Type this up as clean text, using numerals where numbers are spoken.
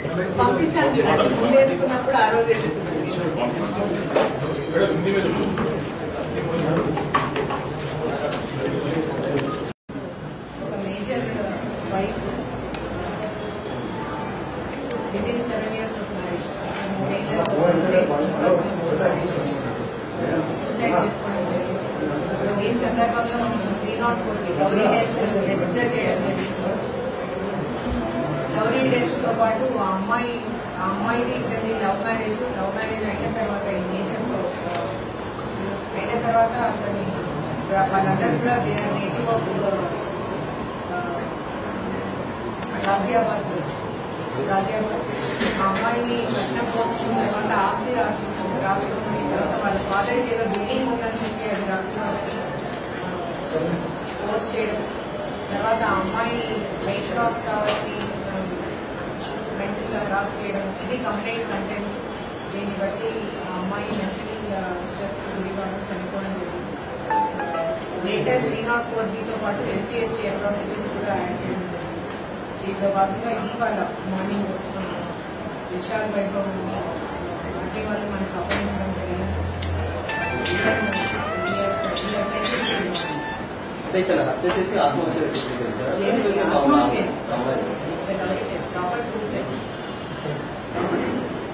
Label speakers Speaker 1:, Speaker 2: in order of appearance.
Speaker 1: పంపించాను చూడండి, ముందు వేసుకున్నప్పుడు ఆ రోజు వేసుకున్నాను. ఒక major wife within 7 years of marriage, suicide చేసుకోవడం జరిగింది. ఈ సందర్భంగా మనం 304 రిజిస్టర్ చేయడం జరిగింది. లవ్ డెత్తో పాటు ఆ అమ్మాయిది ఇద్దరిది లవ్ మ్యారేజ్ అయిన తర్వాత నేచర్తో అయిన తర్వాత అతని వాళ్ళందరూ కూడా నేటివ్ ఆఫ్ గాజియాబాద్. ఆ అమ్మాయిని కట్నం కోసం తర్వాత ఆస్తి రాసుకుని తర్వాత వాళ్ళ ఫాదర్కి ఏదో బిల్డింగ్ ఉందని చెప్పి అది రాసుకుని పోస్ట్ చేయడం. తర్వాత ఆ అమ్మాయి వెయిట్ లాస్ కావాలి, మెంటల్గా లాస్ చేయడం, ఇది కంప్లైంట్ కంటెంట్. దీన్ని బట్టి ఆ అమ్మాయి మెంటల్ స్ట్రెస్ గురి కావడం, చనిపోవడం జరిగింది. లేటర్ 304 పాటు SC/ST అట్రాసిటీస్ కూడా యాడ్ చేయడం జరిగింది. దీంతో భాగంగా ఇవాళ మార్నింగ్ విశాల్ వైభవం పార్టీ వాళ్ళు మనకు అప్పగించడం జరిగింది. Proper suicide